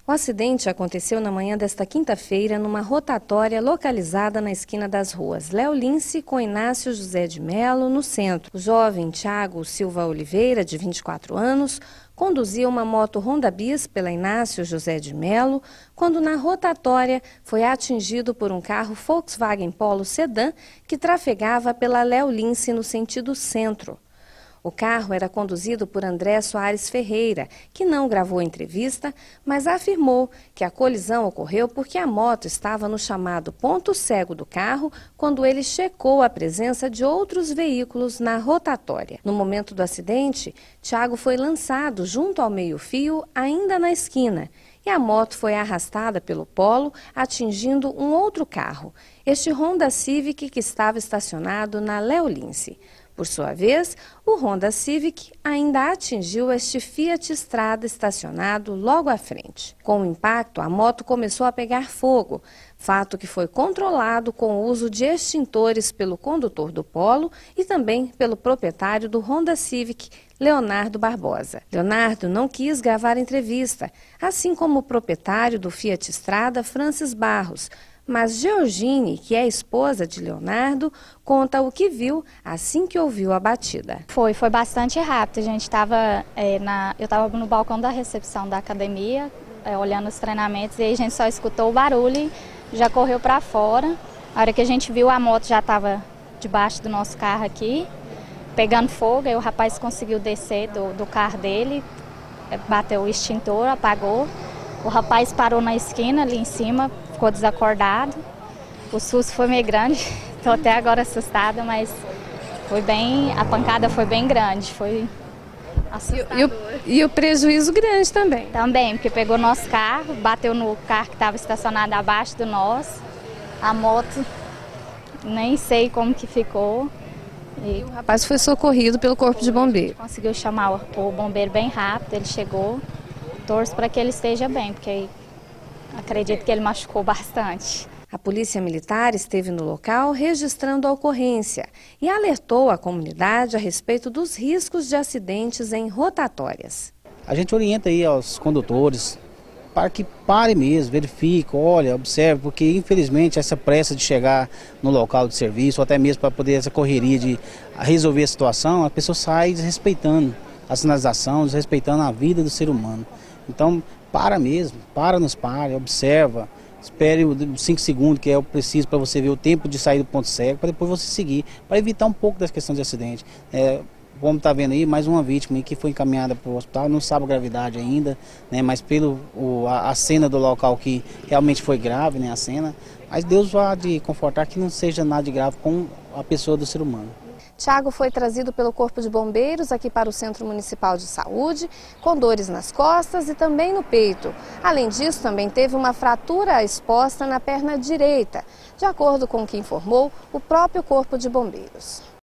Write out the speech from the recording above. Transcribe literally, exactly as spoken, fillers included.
O acidente aconteceu na manhã desta quinta-feira numa rotatória localizada na esquina das ruas Léo Lince com Inácio José de Melo, no centro. O jovem Thiago Silva Oliveira, de vinte e quatro anos, conduzia uma moto Honda Bis pela Inácio José de Melo, quando na rotatória foi atingido por um carro Volkswagen Polo sedã que trafegava pela Léo Lince no sentido centro. O carro era conduzido por André Soares Ferreira, que não gravou a entrevista, mas afirmou que a colisão ocorreu porque a moto estava no chamado ponto cego do carro quando ele checou a presença de outros veículos na rotatória. No momento do acidente, Thiago foi lançado junto ao meio-fio, ainda na esquina, e a moto foi arrastada pelo Polo, atingindo um outro carro, este Honda Civic que estava estacionado na Léo Lince. Por sua vez, o Honda Civic ainda atingiu este Fiat Strada estacionado logo à frente. Com o impacto, a moto começou a pegar fogo, fato que foi controlado com o uso de extintores pelo condutor do Polo e também pelo proprietário do Honda Civic, Leonardo Barbosa. Leonardo não quis gravar entrevista, assim como o proprietário do Fiat Strada, Francis Barros, mas Georgine, que é esposa de Leonardo, conta o que viu assim que ouviu a batida. Foi, foi bastante rápido. A gente estava, é, na, eu estava no balcão da recepção da academia, é, olhando os treinamentos, e aí a gente só escutou o barulho e já correu para fora. A hora que a gente viu, a moto já estava debaixo do nosso carro aqui, pegando fogo, aí o rapaz conseguiu descer do, do carro dele, bateu o extintor, apagou. O rapaz parou na esquina ali em cima, ficou desacordado. O susto foi meio grande, estou até agora assustada, mas foi bem, a pancada foi bem grande, foi assustador. E, e, o, e o prejuízo grande também? Também, porque pegou nosso carro, bateu no carro que estava estacionado abaixo do nosso, a moto, nem sei como que ficou. E o rapaz foi socorrido pelo Corpo de Bombeiros. Conseguiu chamar o, o bombeiro bem rápido, ele chegou. Torço para que ele esteja bem, porque acredito que ele machucou bastante. A Polícia Militar esteve no local registrando a ocorrência e alertou a comunidade a respeito dos riscos de acidentes em rotatórias. A gente orienta aí aos condutores para que pare mesmo, verifique, olha, observe, porque infelizmente essa pressa de chegar no local de serviço, ou até mesmo para poder essa correria de resolver a situação, a pessoa sai desrespeitando a sinalização, desrespeitando a vida do ser humano. Então, para mesmo, para nos pare, observa, espere os cinco segundos que é o preciso para você ver o tempo de sair do ponto cego, para depois você seguir, para evitar um pouco dessa questão de acidente. É, como está vendo aí, mais uma vítima aí que foi encaminhada para o hospital, não sabe a gravidade ainda, né, mas pelo o, a, a cena do local que realmente foi grave, né, a cena, mas Deus vai de confortar que não seja nada de grave com a pessoa do ser humano. Thiago foi trazido pelo Corpo de Bombeiros aqui para o Centro Municipal de Saúde, com dores nas costas e também no peito. Além disso, também teve uma fratura exposta na perna direita, de acordo com o que informou o próprio Corpo de Bombeiros.